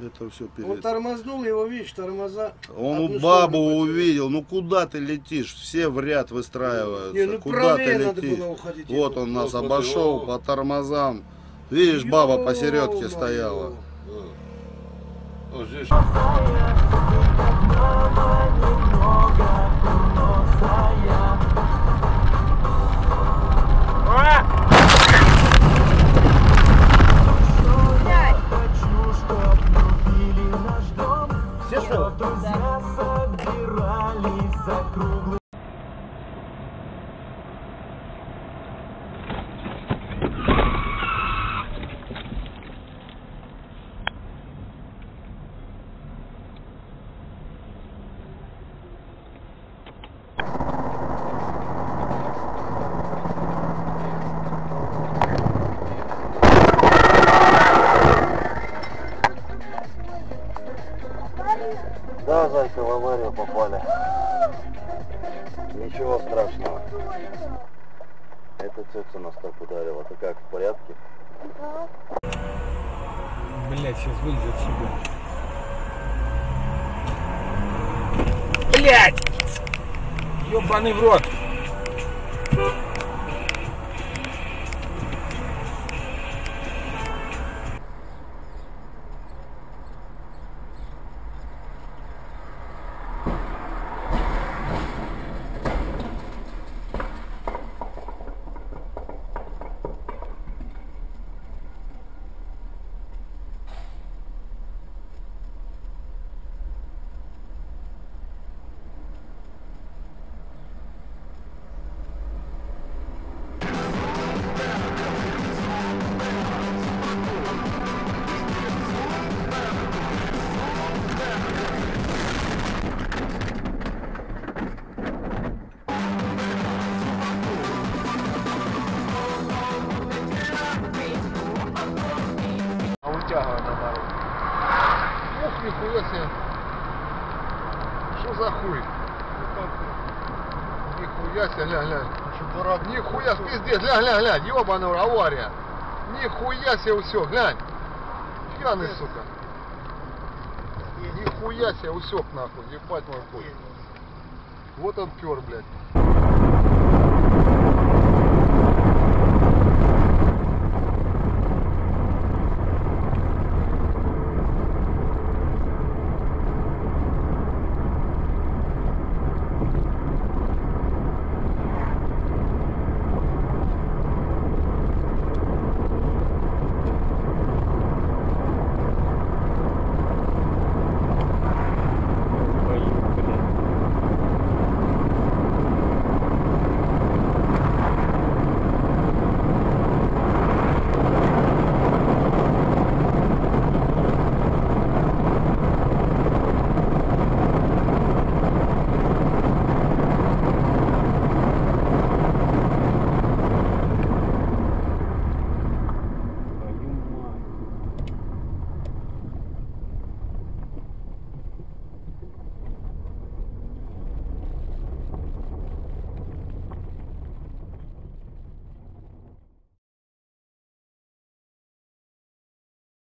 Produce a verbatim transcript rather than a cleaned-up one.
Это все перед... Он тормознул его, видишь, тормоза. Он бабу увидел. Ну куда ты летишь? Все в ряд выстраиваются. Не, ну куда ты надо летишь? было уходить. Вот он нас вот, обошел вот. по тормозам. Видишь, баба посередке стояла. Вот здесь. Да, зайка, в аварию попали. Ничего страшного. Это тетя нас так ударила. Ты как, в порядке? Блять, сейчас вылезет сюда. Блять! Ёбаный в рот! Тяга на дорогу. Ух, нихуя себе. Что за хуй? Нихуя себе, глянь, глянь. Нихуя, пиздец, глянь, глянь, глянь. Ёбаный, авария. Нихуя себе все, глянь. Пьяный, сука. Нихуя себе усек нахуй, ебать мой хуй. Вот он пёр, блядь.